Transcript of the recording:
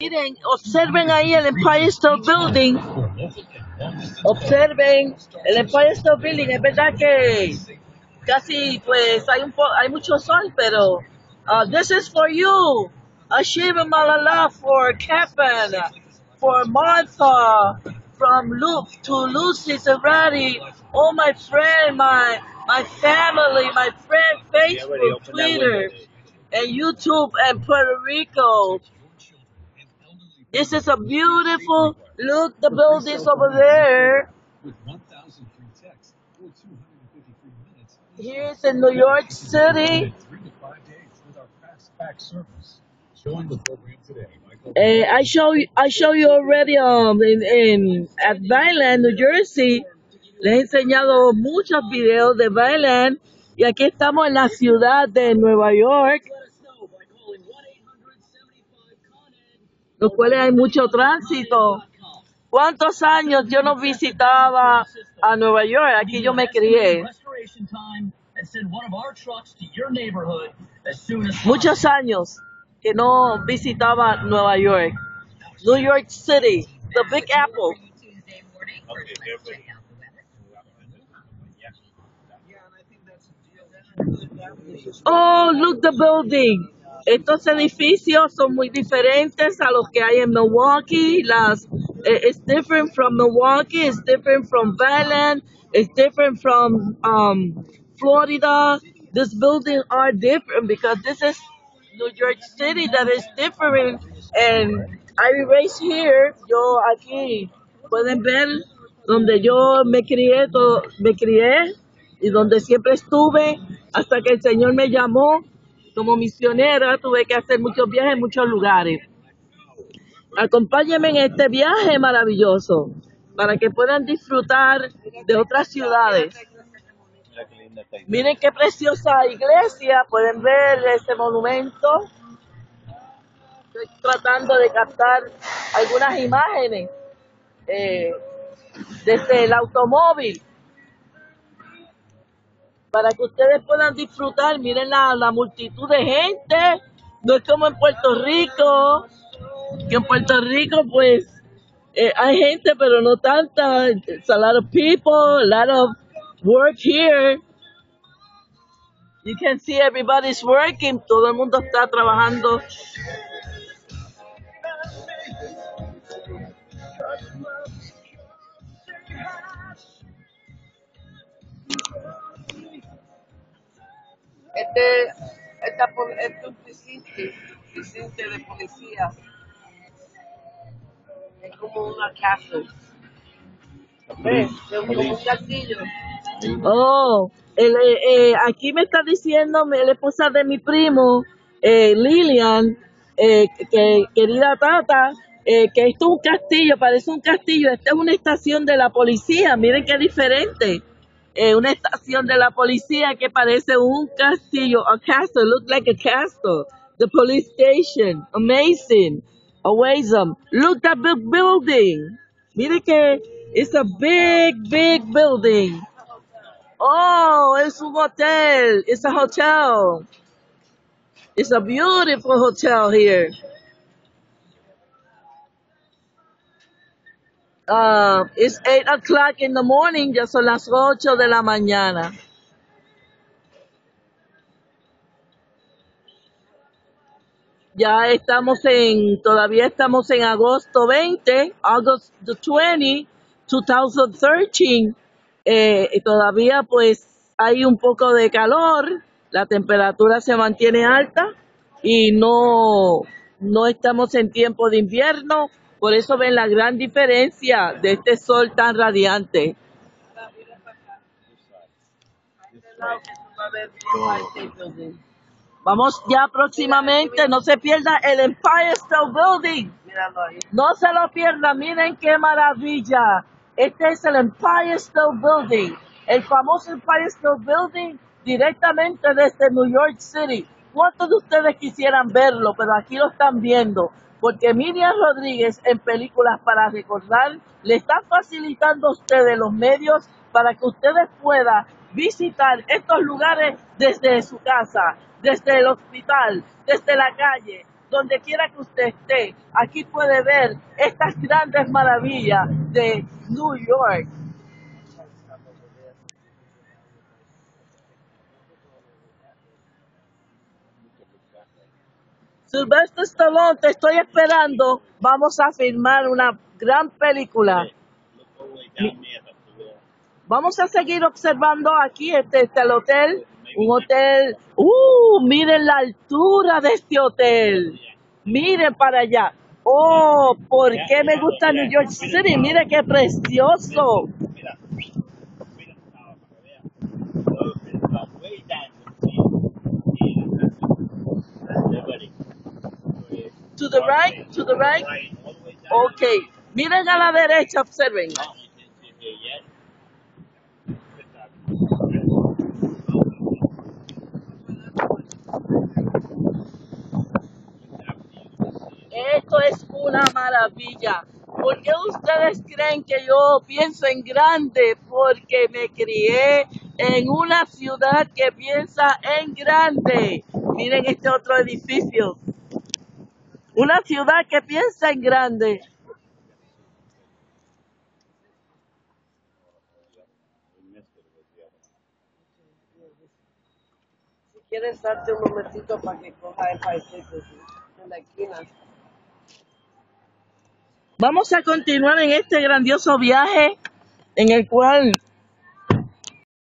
Miren, observen ahí el Empire State Building. Observen el Empire State Building. Es verdad que casi pues hay mucho sol, pero this is for you. Ashiva Malala for Kevin, for Martha, from Luke to Lucy Serrati, all my friend, my family, my friend, Facebook, Twitter, and YouTube, and Puerto Rico. This is a beautiful look. The buildings over there. Here's in New York City. I show you already in at Vineland, New Jersey. Les he enseñado muchos videos de Vineland y aquí estamos en la ciudad de Nueva York, los cuales hay mucho tránsito. ¿Cuántos años yo no visitaba a Nueva York? Aquí yo me crié. Muchos años que no visitaba Nueva York. New York City, the Big Apple. Oh, look the building. Estos edificios son muy diferentes a los que hay en Milwaukee. It's different from Milwaukee. It's different from Vineland. It's different from Florida. These buildings are different because this is New York City that is different. And I erase here. Yo aquí pueden ver donde yo me crié y donde siempre estuve hasta que el Señor me llamó como misionera. Tuve que hacer muchos viajes en muchos lugares. Acompáñenme en este viaje maravilloso para que puedan disfrutar de otras ciudades. Miren qué preciosa iglesia, pueden ver este monumento. Estoy tratando de captar algunas imágenes desde el automóvil para que ustedes puedan disfrutar. Miren la multitud de gente. No es como en Puerto Rico, que en Puerto Rico pues hay gente pero no tanta. It's a lot of people, a lot of work here. You can see everybody's working, todo el mundo está trabajando. Este es un precinto de policía. Es como una casa. ¿Ves? Es como un castillo. Oh, aquí me está diciendo la esposa de mi primo, Lilian, que querida Tata, que esto es un castillo, parece un castillo. Esta es una estación de la policía, miren qué diferente. Una estación de la policía que parece un castillo, a castle, look like a castle. The police station, amazing, awesome. Look that big building. Mire que it's a big, big building. Oh, es un hotel. It's a hotel. It's a beautiful hotel here. It's 8 o'clock in the morning. Ya son las 8 de la mañana. Todavía estamos en agosto 20, August the 20, 2013. Todavía pues hay un poco de calor, la temperatura se mantiene alta y no estamos en tiempo de invierno, por eso ven la gran diferencia de este sol tan radiante. Vamos ya próximamente, no se pierda el Empire State Building. No se lo pierda, miren qué maravilla. Este es el Empire State Building, el famoso Empire State Building directamente desde New York City. ¿Cuántos de ustedes quisieran verlo? Pero aquí lo están viendo, porque Miriam Rodríguez en Películas para Recordar le está facilitando a ustedes los medios para que ustedes puedan visitar estos lugares desde su casa, desde el hospital, desde la calle, donde quiera que usted esté, aquí puede ver estas grandes maravillas de New York. Sylvester Stallone, te estoy esperando. Vamos a filmar una gran película. Vamos a seguir observando aquí el hotel. Un hotel. Miren la altura de este hotel. Miren para allá. Oh, ¿por qué me gusta New York City? Miren qué precioso. To the right, to the right. Okay. Miren a la derecha, observen. Esto es una maravilla. ¿Por qué ustedes creen que yo pienso en grande? Porque me crié en una ciudad que piensa en grande. Miren este otro edificio. Una ciudad que piensa en grande. Si quieres darte un momentito para que coja el paisaje en la esquina. Vamos a continuar en este grandioso viaje en el cual